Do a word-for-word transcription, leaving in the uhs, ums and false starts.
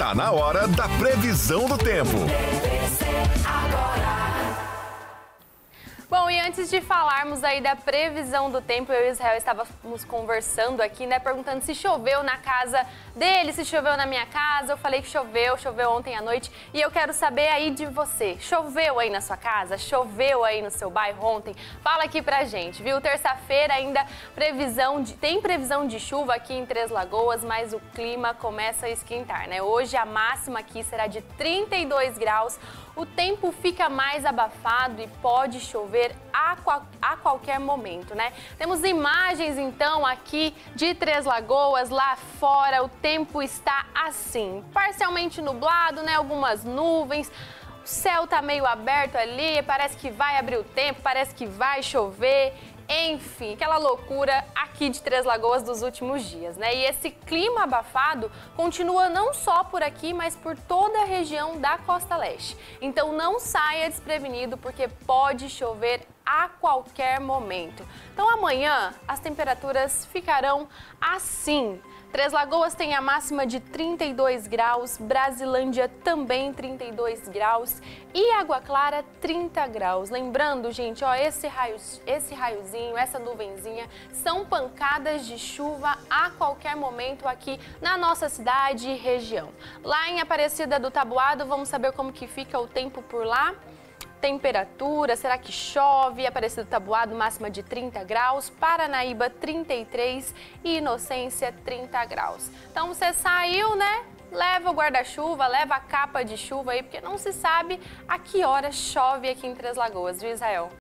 Tá na hora da previsão do tempo. Bom, e antes de falarmos aí da previsão do tempo, eu e Israel estávamos conversando aqui, né, perguntando se choveu na casa dele, se choveu na minha casa. Eu falei que choveu, choveu ontem à noite, e eu quero saber aí de você. Choveu aí na sua casa? Choveu aí no seu bairro ontem? Fala aqui pra gente, viu? Terça-feira ainda previsão de, tem previsão de chuva aqui em Três Lagoas, mas o clima começa a esquentar, né? Hoje a máxima aqui será de trinta e dois graus. O tempo fica mais abafado e pode chover a, qual, a qualquer momento, né? Temos imagens, então, aqui de Três Lagoas, lá fora. O tempo está assim, parcialmente nublado, né? Algumas nuvens. O céu tá meio aberto ali, parece que vai abrir o tempo, parece que vai chover. Enfim, aquela loucura aqui de Três Lagoas dos últimos dias, né? E esse clima abafado continua não só por aqui, mas por toda a região da Costa Leste. Então não saia desprevenido, porque pode chover a qualquer momento. Então amanhã as temperaturas ficarão assim. Três Lagoas tem a máxima de trinta e dois graus, Brasilândia também trinta e dois graus e Água Clara trinta graus. Lembrando, gente, ó, esse raio, esse raiozinho, essa nuvenzinha são pancadas de chuva a qualquer momento aqui na nossa cidade e região. Lá em Aparecida do Taboado, vamos saber como que fica o tempo por lá. Temperatura, será que chove? Aparecida do Taboado, máxima de trinta graus, Paranaíba trinta e três e Inocência trinta graus. Então você saiu, né? Leva o guarda-chuva, leva a capa de chuva aí, porque não se sabe a que hora chove aqui em Três Lagoas, viu, Israel?